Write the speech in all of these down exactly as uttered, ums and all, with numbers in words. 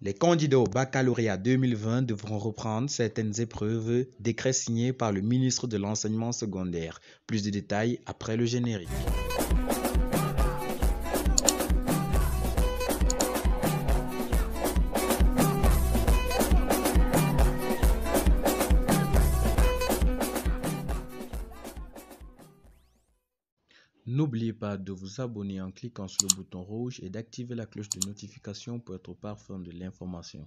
Les candidats au baccalauréat deux mille vingt devront reprendre certaines épreuves, décret signé par le ministre de l'Enseignement secondaire. Plus de détails après le générique. N'oubliez pas de vous abonner en cliquant sur le bouton rouge et d'activer la cloche de notification pour être au parfum de l'information.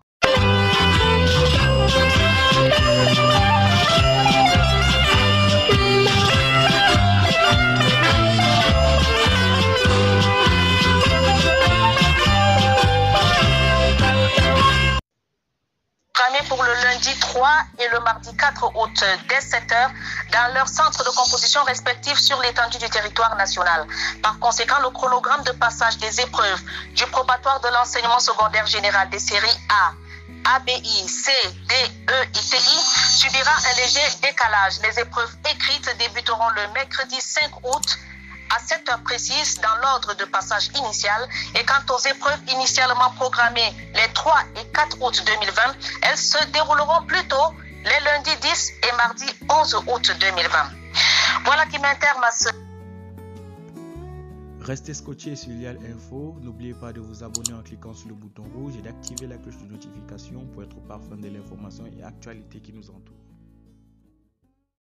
Pour le lundi trois et le mardi quatre août dès sept heures dans leurs centres de composition respectifs sur l'étendue du territoire national. Par conséquent, le chronogramme de passage des épreuves du probatoire de l'enseignement secondaire général des séries A, A B I, C, D, E et T I subira un léger décalage. Les épreuves écrites débuteront le mercredi cinq août à sept heures précises dans l'ordre de passage initial, et quant aux épreuves initialement programmées les trois et quatre août deux mille vingt, elles se dérouleront plutôt les lundis dix et mardi onze août deux mille vingt. Voilà qui met un terme à ce... Restez scotchés sur L I A L Info. N'oubliez pas de vous abonner en cliquant sur le bouton rouge et d'activer la cloche de notification pour être au parfum de l'information et actualité qui nous entoure.